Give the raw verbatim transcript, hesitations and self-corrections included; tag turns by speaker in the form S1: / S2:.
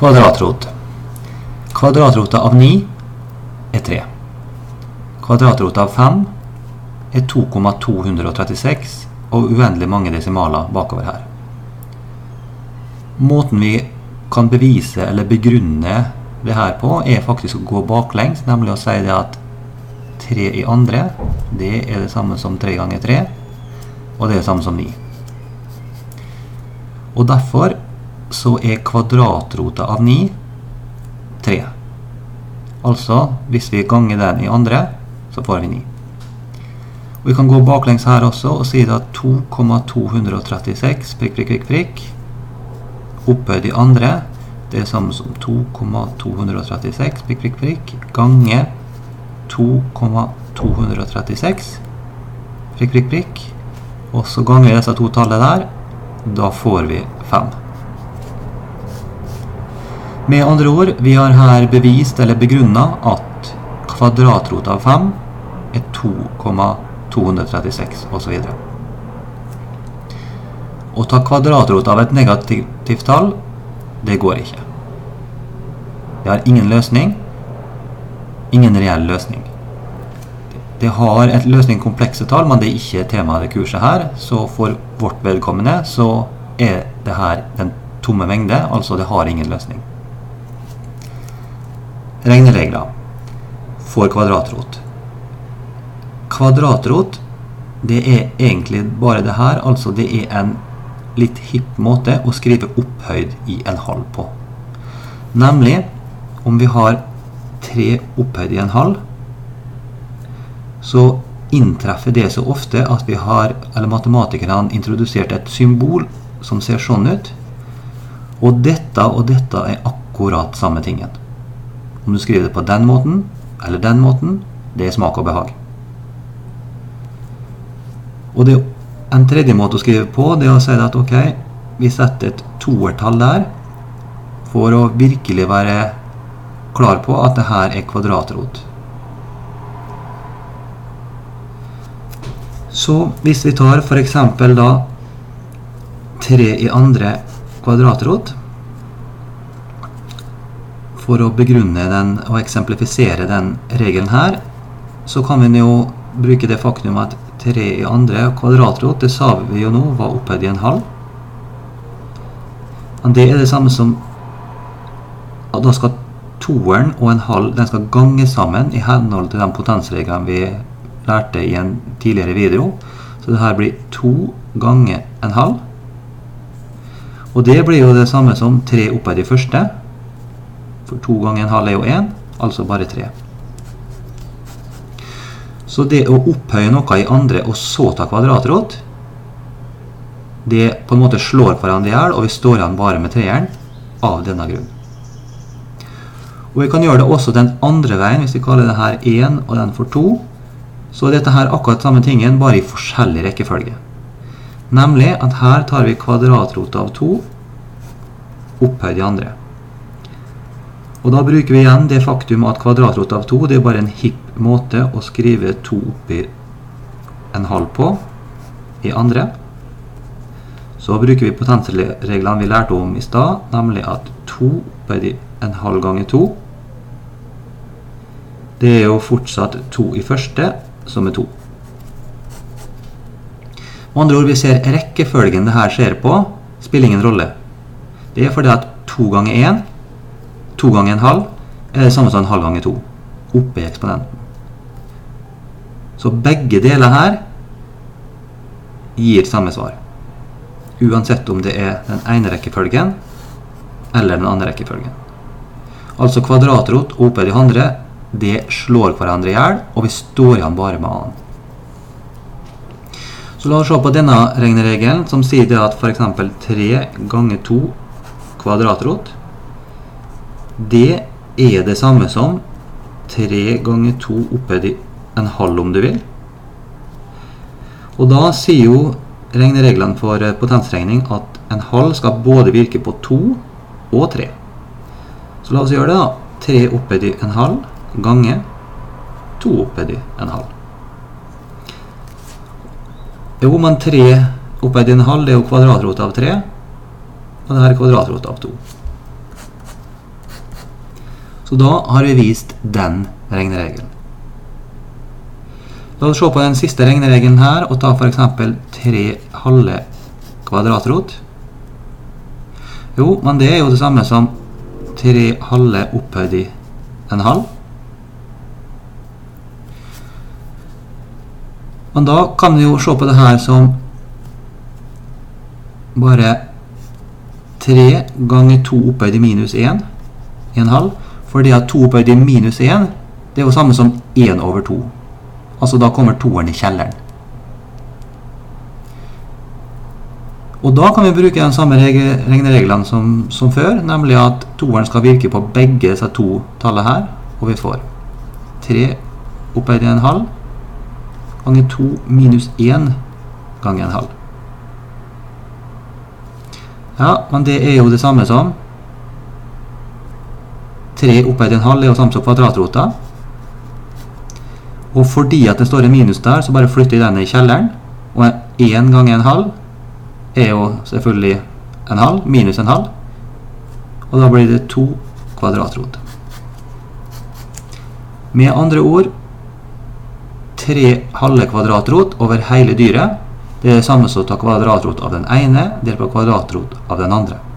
S1: Kvadratrot. Kvadratrotet av ni er tre. Kvadratrotet av fem er to komma to tre seks og uendelig mange desimaler bakover her. Måten vi kan bevise eller begrunne det her på er faktisk å gå baklengs, nemlig å si det at tre i andre, det er det samme som tre ganger tre, og det er det samme som ni. Og derfor så er kvadratrotet av ni tre. Altså, hvis vi ganger den i andre, så får vi ni. Og vi kan gå baklengs her også og si at to komma to tre seks prikk, prikk, prikk, prikk opphøyd i andre, det er samme som to komma to tre seks prikk, prikk, prikk gange to komma to tre seks prikk, prikk, prikk, og så ganger vi disse to tallet der, da får vi fem. Med andre ord, vi har her bevist eller begrunnet at kvadratrot av fem er to komma to tre seks og så videre. Å ta kvadratrot av et negativt tall, det går ikke. Det har ingen løsning, ingen reell løsning. Det har et løsning komplekse tall, men det er ikke temaet i kurset her, så for vårt vedkommende så er det her den tomme mengde, altså det har ingen løsning. Regneregler for kvadratrot. Kvadratrot, det er egentlig bare det her, altså det er en litt hipp måte å skrive opphøyd i en halv på. Nemlig, om vi har tre opphøyd i en halv, så inntreffer det så ofte at vi har, eller matematikerne har introdusert et symbol som ser sånn ut, og dette og dette er akkurat samme tingen. Om du skriver det på den måten, eller den måten, det er smak og behag. Og det er en tredje måte å skrive på, det er å si at ok, vi setter et toertall der, for å virkelig være klar på at det her er kvadratrot. Så hvis vi tar for eksempel da tre i andre kvadratrot, for å begrunne den og eksemplifisere den regelen her, så kan vi jo bruke det faktum at tre i andre kvadratrot, det sa vi jo nå, var opphøyd i en halv. Men det er det samme som at da skal toeren og en halv, den skal gange sammen i henhold til den potensregelen vi lærte i en tidligere video. Så det her blir to ganger en halv. Og det blir jo det samme som tre opphøyd i første. For to ganger en halv er jo en, altså bare tre. Så det å opphøye noe i andre og så ta kvadratrot, det på en måte slår hverandre i hjel, og vi står igjen bare med treeren av denne grunn. Og vi kan gjøre det også den andre veien, hvis vi kaller det her en og den for to, så er dette her akkurat samme tingen, bare i forskjellig rekkefølge. Nemlig at her tar vi kvadratrot av to, opphøyd i andre. Og da bruker vi igjen det faktum at kvadratrot av to, det er bare en hipp måte å skrive to oppi en halv på i andre. Så bruker vi potensreglene vi lærte om i sted, nemlig at to opphøyd i en halv ganger to, det er jo fortsatt to i første, som er to. Med andre ord, vi ser rekkefølgen det her skjer på, spiller ingen rolle. Det er fordi at to ganger en, to ganger en halv, er det samme som en halv ganger to, oppe i eksponenten. Så begge deler her gir samme svar, uansett om det er den ene rekkefølgen eller den andre rekkefølgen. Altså kvadratrot og opphøyd i andre, det slår hverandre i hjel, og vi står igjen bare med annen. Så la oss se på denne regneregelen, som sier det at for eksempel tre ganger to kvadratrot, det er det samme som tre ganger to opphøyd i en halv, om du vil. Og da sier jo regnereglene for potensregning at en halv skal både virke på to og tre. Så la oss gjøre det da. tre opphøyd i en halv gange to opphøyd i en halv. Jo, men tre opphøyd i en halv, det er jo kvadratrot av tre, og det her er kvadratrot av to. Så da har vi vist den regneregelen. La oss se på den siste regneregelen her, og ta for eksempel tre halve kvadratrot. Jo, men det er jo det samme som tre halve opphøyd i en halv. Men da kan vi jo se på det her som bare tre ganger to opphøyd i minus en, en halv, fordi at to opphøyd i minus en, det er jo samme som en over to. Altså da kommer toeren i kjelleren. Og da kan vi bruke den samme regnereglene som, som før, nemlig at toeren skal virke på begge disse to tallene her, og vi får tre opphøyd i en halv, ganger to minus en ganger en halv. Ja, men det er jo det samme som tre opphøyd i en halv er jo samme som kvadratrota. Og fordi at det står en minus der, så bare flytter jeg den i kjelleren. Og en ganger en halv er jo selvfølgelig en halv, minus en halv. Og da blir det to kvadratrot. Med andre ord, tre halve kvadratrot over hele dyret, det er det samme som å ta kvadratrot av den ene, delt på kvadratrot av den andre.